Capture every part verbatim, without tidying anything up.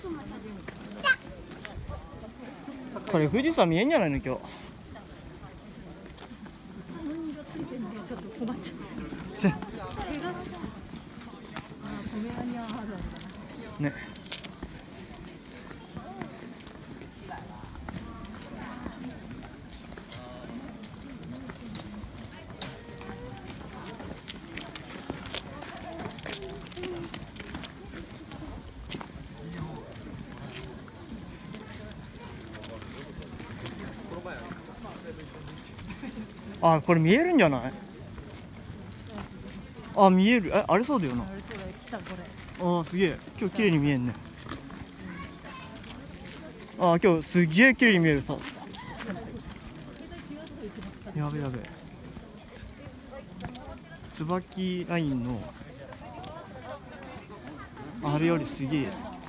これ富士山見えんじゃないの今日。 ちょっと困っちゃう。 せね。あ、これ見えるんじゃない？あ、見える。え、あれそうだよな。あ、すげえ。今日綺麗に見えんね。あ、今日すげえ綺麗に見えるさ。やべやべ。椿ラインのあれよりすげえ。よ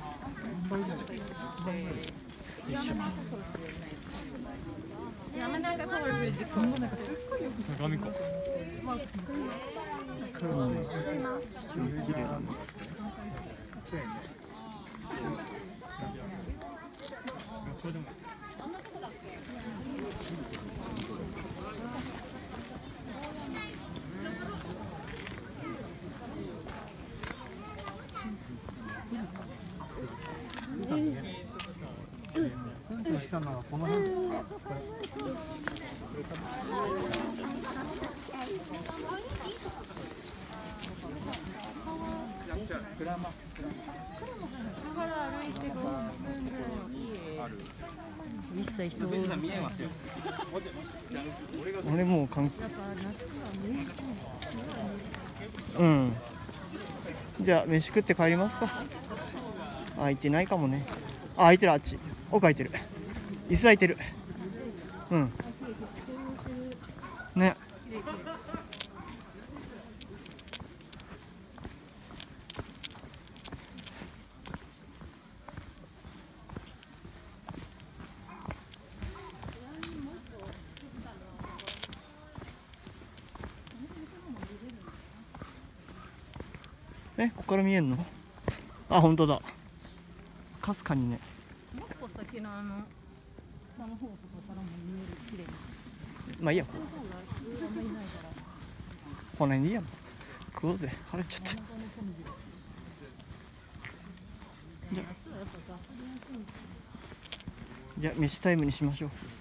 いしょ。 山中タオルブリッジで今後なんかすっごいよく知ってる。まあ、 うん、綺麗だね。したのはこの辺。 一切そう。 俺もう関係。うん。じゃあ飯食って帰りますか。空いてないかもね。あ、空いてる、あっち。奥空いてる。椅子空いてる。うん。ね。え、ここから見えんの？あ、本当だ。かすかにね。 もっと先のあの下の方とかからも見える綺麗に。 まあいいや。この辺でいいや。食おうぜ。腹減っちゃって。じゃあ、じゃあ飯タイムにしましょう。